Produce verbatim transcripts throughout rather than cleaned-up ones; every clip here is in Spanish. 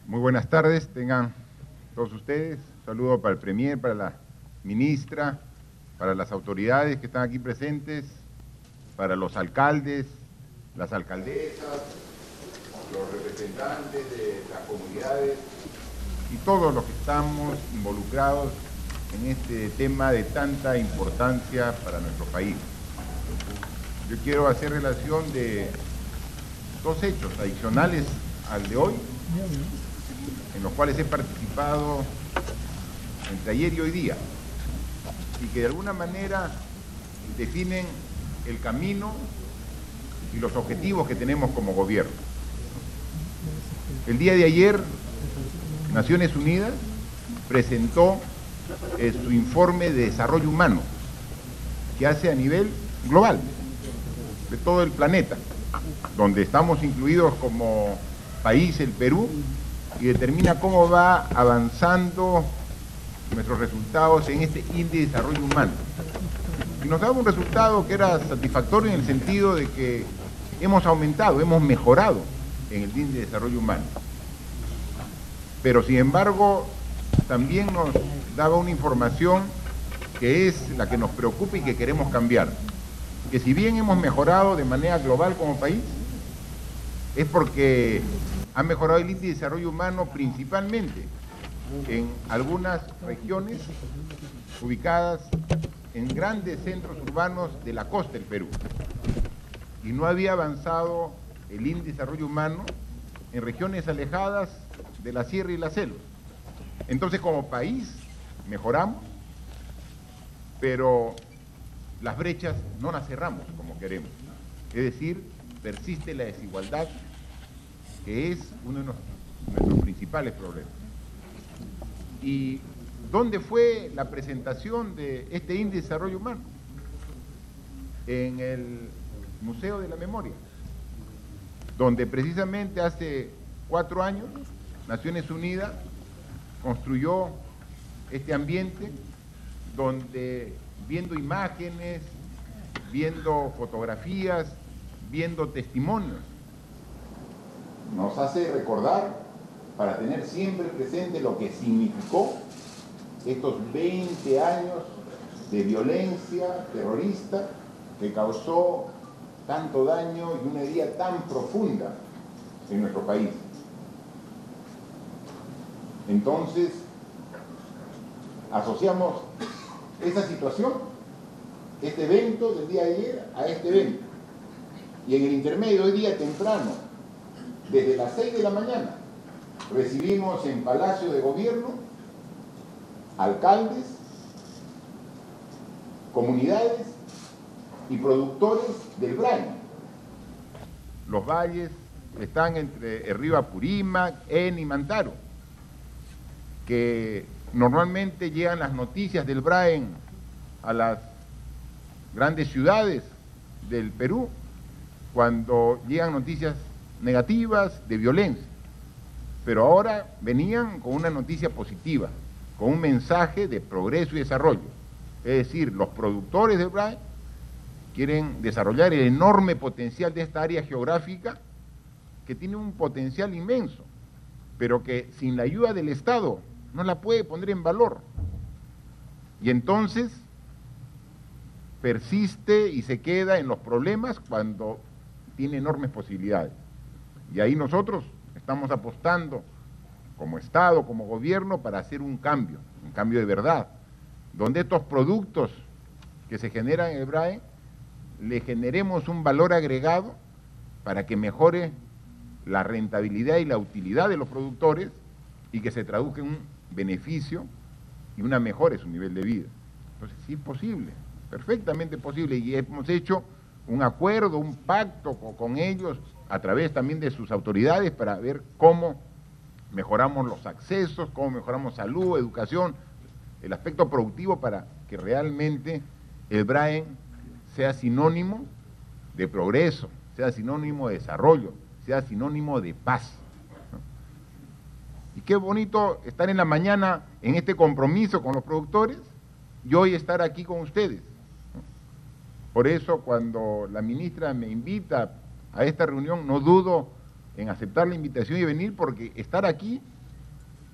Muy buenas tardes, tengan todos ustedes. Un saludo para el Premier, para la ministra, para las autoridades que están aquí presentes, para los alcaldes, las alcaldesas, los representantes de las comunidades y todos los que estamos involucrados en este tema de tanta importancia para nuestro país. Yo quiero hacer relación de dos hechos adicionales al de hoy, en los cuales he participado entre ayer y hoy día, y que de alguna manera definen el camino y los objetivos que tenemos como gobierno. El día de ayer, Naciones Unidas presentó eh, su informe de desarrollo humano, que hace a nivel global, de todo el planeta, donde estamos incluidos como país el Perú, y determina cómo va avanzando nuestros resultados en este índice de desarrollo humano. Y nos daba un resultado que era satisfactorio en el sentido de que hemos aumentado, hemos mejorado en el índice de desarrollo humano. Pero sin embargo, también nos daba una información que es la que nos preocupa y que queremos cambiar. Que si bien hemos mejorado de manera global como país, es porque ha mejorado el índice de desarrollo humano principalmente en algunas regiones ubicadas en grandes centros urbanos de la costa del Perú. Y no había avanzado el índice de desarrollo humano en regiones alejadas de la sierra y la selva. Entonces, como país, mejoramos, pero las brechas no las cerramos como queremos. Es decir, persiste la desigualdad, que es uno de nuestros principales problemas. ¿Y dónde fue la presentación de este índice de desarrollo humano? En el Museo de la Memoria, donde precisamente hace cuatro años Naciones Unidas construyó este ambiente donde, viendo imágenes, viendo fotografías, viendo testimonios, nos hace recordar, para tener siempre presente lo que significó estos veinte años de violencia terrorista que causó tanto daño y una herida tan profunda en nuestro país. Entonces, asociamos esa situación, este evento del día de ayer, a este evento. Y en el intermedio, hoy día temprano, desde las seis de la mañana, recibimos en Palacio de Gobierno alcaldes, comunidades y productores del Brain. Los valles están entre el río Apurímac, Eni y Mantaro, que normalmente llegan las noticias del Brain a las grandes ciudades del Perú cuando llegan noticias negativas de violencia, pero ahora venían con una noticia positiva, con un mensaje de progreso y desarrollo. Es decir, los productores del Brain quieren desarrollar el enorme potencial de esta área geográfica, que tiene un potencial inmenso, pero que sin la ayuda del Estado no la puede poner en valor. Y entonces persiste y se queda en los problemas cuando tiene enormes posibilidades. Y ahí nosotros estamos apostando como Estado, como gobierno, para hacer un cambio, un cambio de verdad, donde estos productos que se generan en el Brain le generemos un valor agregado para que mejore la rentabilidad y la utilidad de los productores y que se traduzca en un beneficio y una mejora en su nivel de vida. Entonces, sí es posible, perfectamente posible, y hemos hecho un acuerdo, un pacto con, con ellos, a través también de sus autoridades, para ver cómo mejoramos los accesos, cómo mejoramos salud, educación, el aspecto productivo, para que realmente el Brain sea sinónimo de progreso, sea sinónimo de desarrollo, sea sinónimo de paz. Y qué bonito estar en la mañana en este compromiso con los productores y hoy estar aquí con ustedes. Por eso, cuando la ministra me invita a esta reunión, no dudo en aceptar la invitación y venir, porque estar aquí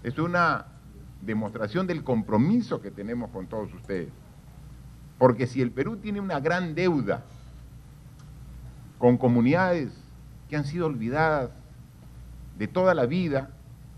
Es una demostración del compromiso que tenemos con todos ustedes. Porque si el Perú tiene una gran deuda con comunidades que han sido olvidadas de toda la vida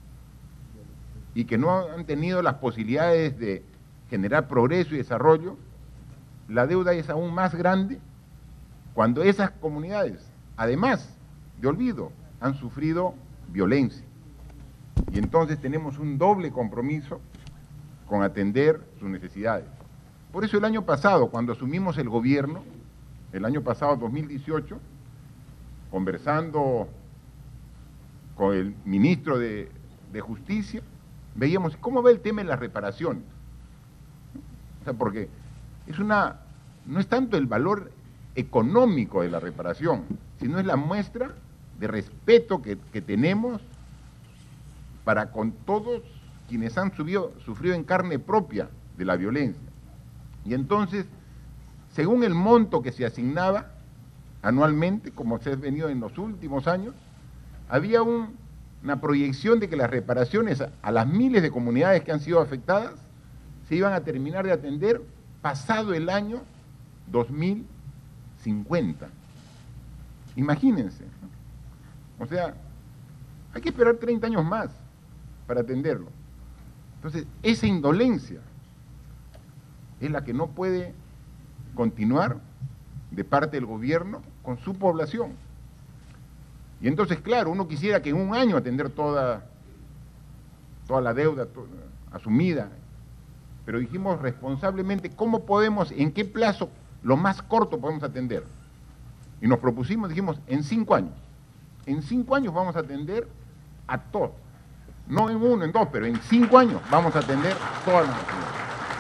y que no han tenido las posibilidades de generar progreso y desarrollo, la deuda es aún más grande cuando esas comunidades, además de olvido, han sufrido violencia. Y entonces tenemos un doble compromiso con atender sus necesidades. Por eso el año pasado, cuando asumimos el gobierno, el año pasado, dos mil dieciocho, conversando con el ministro de, de Justicia, veíamos cómo va el tema de las reparaciones. O sea, porque es una, no es tanto el valor económico de la reparación, sino es la muestra de respeto que, que tenemos para con todos quienes han subido, sufrido en carne propia de la violencia. Y entonces, según el monto que se asignaba anualmente, como se ha venido en los últimos años, había un, una proyección de que las reparaciones a, a las miles de comunidades que han sido afectadas se iban a terminar de atender pasado el año dos mil cincuenta. Imagínense. O sea, hay que esperar treinta años más para atenderlo. Entonces, esa indolencia es la que no puede continuar de parte del gobierno con su población. Y entonces, claro, uno quisiera que en un año atender toda, toda la deuda toda, asumida, pero dijimos responsablemente cómo podemos, en qué plazo, lo más corto podemos atender. Y nos propusimos, dijimos, en cinco años. En cinco años vamos a atender a todos. No en uno, en dos, pero en cinco años vamos a atender todas las necesidades.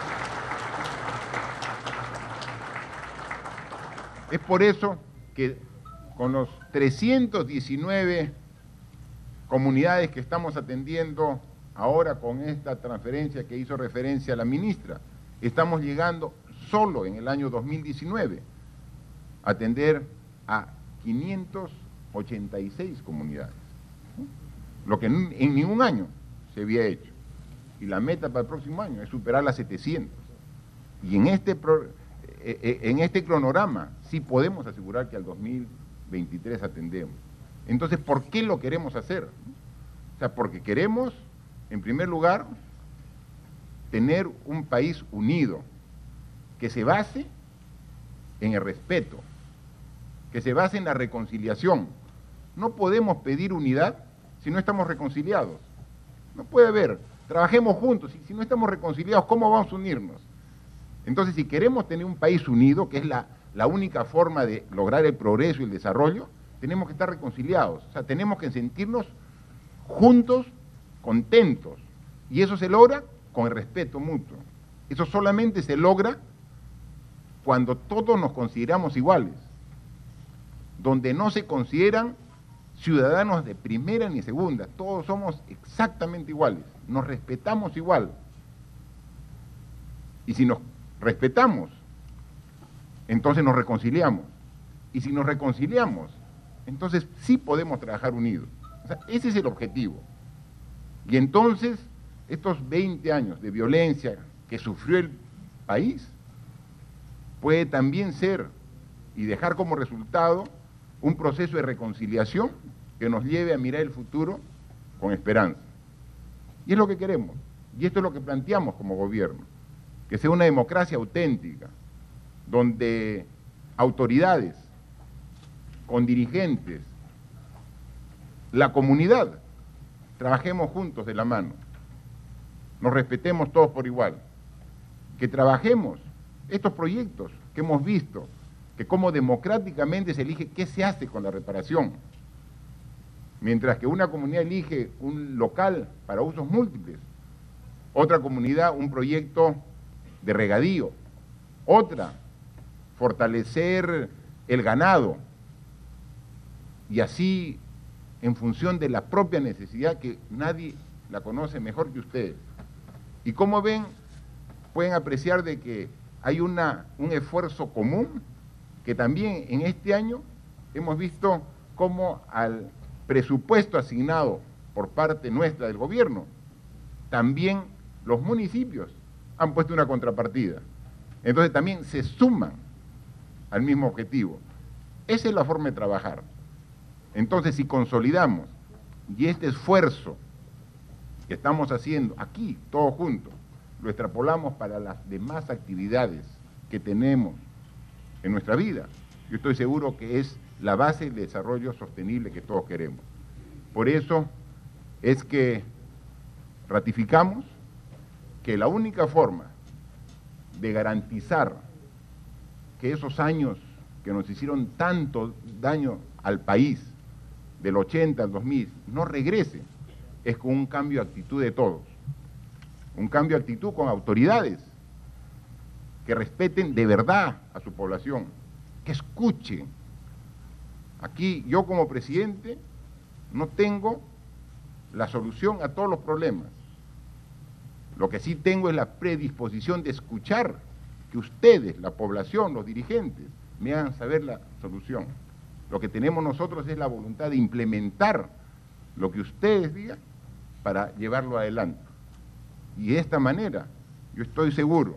Es por eso que con los trescientas diecinueve comunidades que estamos atendiendo ahora con esta transferencia que hizo referencia a la ministra, estamos llegando solo en el año dos mil diecinueve a atender a quinientas ochenta y seis comunidades, lo que en, en ningún año se había hecho. Y la meta para el próximo año es superar las setecientas. Y en este, pro, eh, en este cronograma sí podemos asegurar que al dos mil veintitrés atendemos. Entonces, ¿por qué lo queremos hacer? O sea, porque queremos, en primer lugar, tener un país unido, que se base en el respeto, que se base en la reconciliación. No podemos pedir unidad si no estamos reconciliados. No puede haber, trabajemos juntos, y si no estamos reconciliados, ¿cómo vamos a unirnos? Entonces, si queremos tener un país unido, que es la, la única forma de lograr el progreso y el desarrollo, tenemos que estar reconciliados. O sea, tenemos que sentirnos juntos, contentos. Y eso se logra con el respeto mutuo. Eso solamente se logra cuando todos nos consideramos iguales, donde no se consideran ciudadanos de primera ni segunda, todos somos exactamente iguales, nos respetamos igual. Y si nos respetamos, entonces nos reconciliamos. Y si nos reconciliamos, entonces sí podemos trabajar unidos. O sea, ese es el objetivo. Y entonces, estos veinte años de violencia que sufrió el país, puede también ser y dejar como resultado un proceso de reconciliación que nos lleve a mirar el futuro con esperanza. Y es lo que queremos, y esto es lo que planteamos como gobierno, que sea una democracia auténtica, donde autoridades, con dirigentes, la comunidad, trabajemos juntos de la mano, nos respetemos todos por igual, que trabajemos estos proyectos que hemos visto, que cómo democráticamente se elige qué se hace con la reparación, mientras que una comunidad elige un local para usos múltiples, otra comunidad un proyecto de regadío, otra fortalecer el ganado, y así en función de la propia necesidad que nadie la conoce mejor que ustedes. Y como ven, pueden apreciar de que hay una, un esfuerzo común, que también en este año hemos visto cómo al presupuesto asignado por parte nuestra del gobierno también los municipios han puesto una contrapartida. Entonces también se suman al mismo objetivo. Esa es la forma de trabajar. Entonces, si consolidamos y este esfuerzo que estamos haciendo aquí, todos juntos, lo extrapolamos para las demás actividades que tenemos en nuestra vida, yo estoy seguro que es la base del desarrollo sostenible que todos queremos. Por eso es que ratificamos que la única forma de garantizar que esos años que nos hicieron tanto daño al país, del ochenta al dos mil, no regresen, es con un cambio de actitud de todos. Un cambio de actitud con autoridades que respeten de verdad a su población, que escuchen. Aquí yo como presidente no tengo la solución a todos los problemas. Lo que sí tengo es la predisposición de escuchar que ustedes, la población, los dirigentes, me hagan saber la solución. Lo que tenemos nosotros es la voluntad de implementar lo que ustedes digan para llevarlo adelante. Y de esta manera, yo estoy seguro,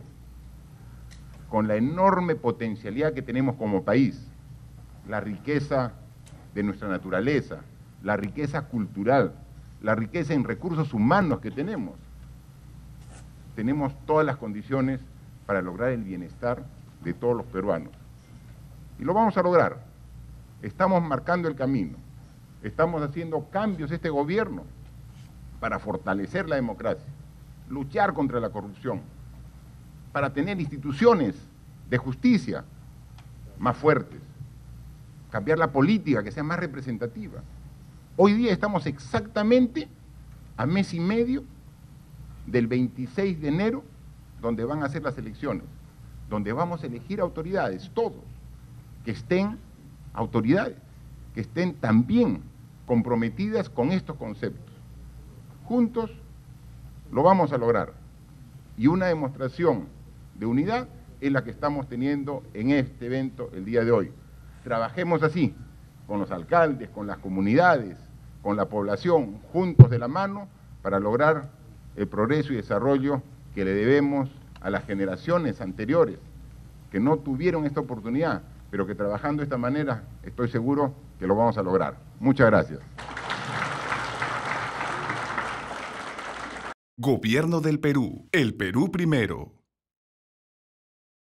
con la enorme potencialidad que tenemos como país, la riqueza de nuestra naturaleza, la riqueza cultural, la riqueza en recursos humanos que tenemos, tenemos todas las condiciones para lograr el bienestar de todos los peruanos. Y lo vamos a lograr. Estamos marcando el camino. Estamos haciendo cambios este gobierno para fortalecer la democracia, luchar contra la corrupción, para tener instituciones de justicia más fuertes, cambiar la política, que sea más representativa. Hoy día estamos exactamente a mes y medio del veintiséis de enero, donde van a ser las elecciones, donde vamos a elegir autoridades, todos, que estén autoridades, que estén también comprometidas con estos conceptos. Juntos lo vamos a lograr. Y una demostración de unidad es la que estamos teniendo en este evento el día de hoy. Trabajemos así, con los alcaldes, con las comunidades, con la población, juntos de la mano, para lograr el progreso y desarrollo que le debemos a las generaciones anteriores, que no tuvieron esta oportunidad, pero que trabajando de esta manera estoy seguro que lo vamos a lograr. Muchas gracias. Gobierno del Perú. El Perú primero.